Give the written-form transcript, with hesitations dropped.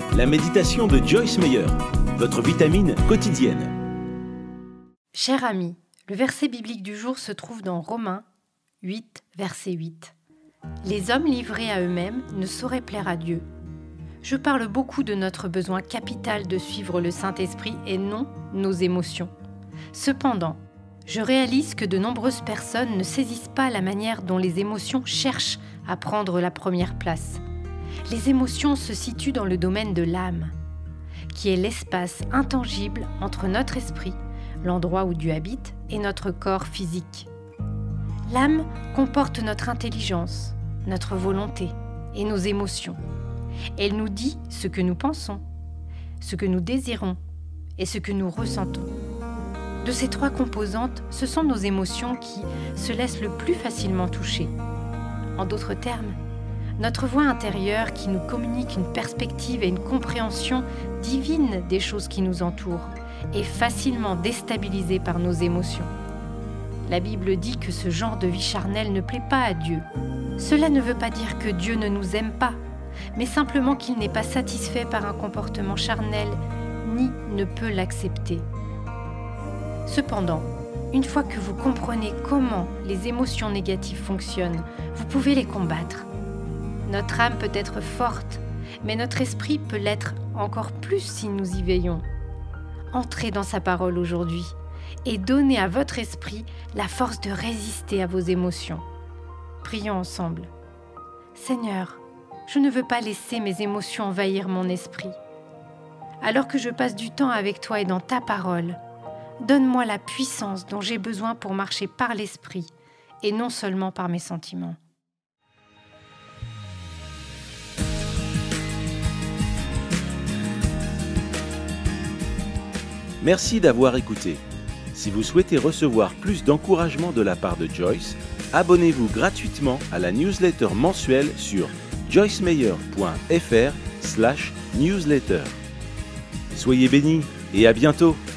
la méditation de Joyce Meyer, votre vitamine quotidienne. Cher ami, le verset biblique du jour se trouve dans Romains 8, verset 8. Les hommes livrés à eux-mêmes ne sauraient plaire à Dieu. Je parle beaucoup de notre besoin capital de suivre le Saint-Esprit et non nos émotions. Cependant, je réalise que de nombreuses personnes ne saisissent pas la manière dont les émotions cherchent à prendre la première place. Les émotions se situent dans le domaine de l'âme, qui est l'espace intangible entre notre esprit, l'endroit où Dieu habite, et notre corps physique. L'âme comporte notre intelligence, notre volonté et nos émotions. Elle nous dit ce que nous pensons, ce que nous désirons et ce que nous ressentons. De ces trois composantes, ce sont nos émotions qui se laissent le plus facilement toucher. En d'autres termes, notre voix intérieure qui nous communique une perspective et une compréhension divine des choses qui nous entourent est facilement déstabilisée par nos émotions. La Bible dit que ce genre de vie charnelle ne plaît pas à Dieu. Cela ne veut pas dire que Dieu ne nous aime pas, mais simplement qu'il n'est pas satisfait par un comportement charnel, ni ne peut l'accepter. Cependant, une fois que vous comprenez comment les émotions négatives fonctionnent, vous pouvez les combattre. Notre âme peut être forte, mais notre esprit peut l'être encore plus si nous y veillons. Entrez dans sa parole aujourd'hui et donnez à votre esprit la force de résister à vos émotions. Prions ensemble. Seigneur, je ne veux pas laisser mes émotions envahir mon esprit. Alors que je passe du temps avec toi et dans ta parole, donne-moi la puissance dont j'ai besoin pour marcher par l'esprit et non seulement par mes sentiments. Merci d'avoir écouté. Si vous souhaitez recevoir plus d'encouragement de la part de Joyce, abonnez-vous gratuitement à la newsletter mensuelle sur joycemeyer.fr/newsletter. Soyez bénis et à bientôt.